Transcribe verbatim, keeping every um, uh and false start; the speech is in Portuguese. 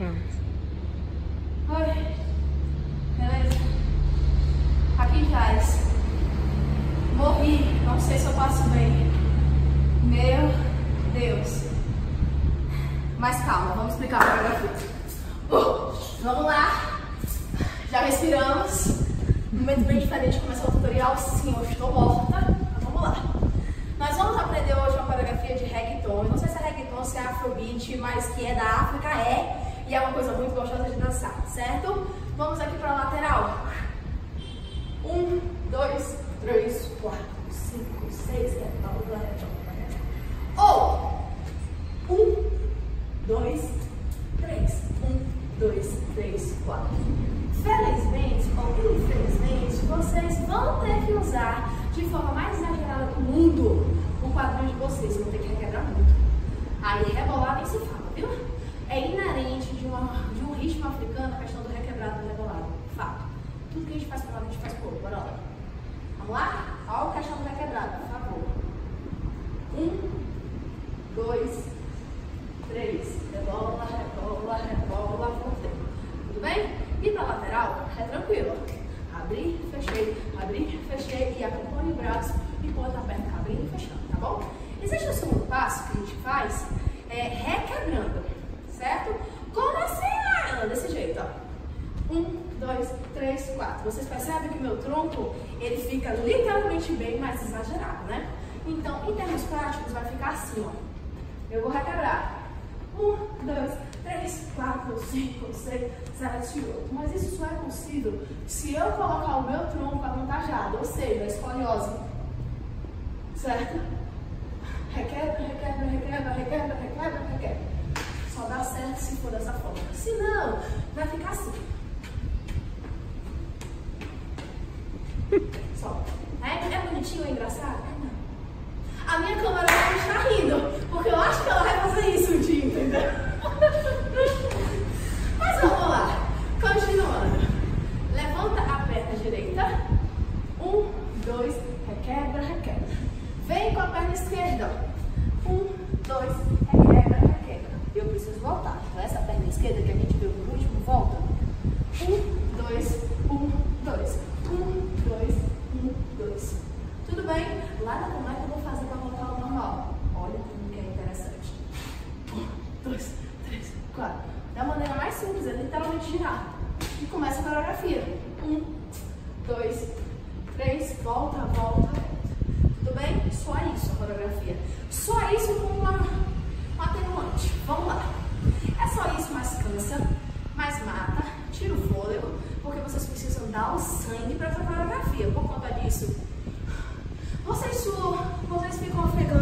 Oi. Beleza? Aqui jaz. Morri. Não sei se eu passo bem. Meu Deus. Mas calma, vamos explicar a coreografia. Uh, vamos lá. Já respiramos. Um momento bem diferente de começar o tutorial. Sim, eu estou morta. Mas vamos lá. Nós vamos aprender hoje uma coreografia de reggaeton. Eu não sei se é reggaeton, se é afrobeat, mas que é da África, é. E é uma coisa muito gostosa de dançar, certo? Vamos aqui para a lateral. Um, dois, três, quatro, cinco, seis, revolva, revolva. Ou um, dois, três. Um, dois, três, quatro. Felizmente ou infelizmente, vocês vão ter que usar de forma mais exagerada do mundo o quadril de vocês. Vão ter que requebrar muito. Aí rebolar nem se fala, viu? É inerente de, uma, de um ritmo africano a questão do requebrado e do rebolado. Fato. Tudo que a gente faz para lá, a gente faz por. Bora lá. Vamos lá? Olha a questão do requebrado, por favor. Um, dois, três. Rebola, rebola, rebola, voltei. Tudo bem? E para lateral, é tranquilo. Abrir, fechei, abrir, fechei e acompanhe o braço e ponta a perna abrindo e fechando, tá bom? Existe o segundo passo que a gente faz, é requebrando, certo? Como assim, Laila? Desse jeito, ó. Um, dois, três, quatro. Vocês percebem que o meu tronco, ele fica literalmente bem mais exagerado, né? Então, em termos práticos, vai ficar assim, ó. Eu vou requebrar. Um, dois, três, quatro, cinco, seis, sete, oito. Mas isso só é possível se eu colocar o meu tronco avantajado, ou seja, a escoliose. Certo? Requebra, requebra, requebra, requebra, requebra, requebra. Só dá certo se for dessa forma. Se não, vai ficar assim. Só. É, é bonitinho, é engraçado? É não. A minha câmera não está rindo, porque eu acho que ela vai fazer isso um dia, entendeu? Mas vamos lá. Continuando. Levanta a perna direita. Um, dois, requebra, requebra. Vem com a perna esquerda. Um, dois, requebra, requebra. Eu preciso voltar. Então essa perna esquerda que a gente viu no último, volta. Um, dois, um, dois. Um, dois, um, dois. Tudo bem? Lá como é que eu vou fazer para voltar ao normal? Olha como que é interessante. Um, dois, três, quatro. Da maneira mais simples, é literalmente girar. E começa a coreografia. Um, dois, três, volta, volta, volta. Tudo bem? Só isso a coreografia. Só isso com uma, um atenuante. Vamos lá. É só isso, mas cansa, mais mata, tira o fôlego, porque vocês precisam dar o sangue para essa coreografia. Por conta disso, vocês suam, vocês ficam ofegando.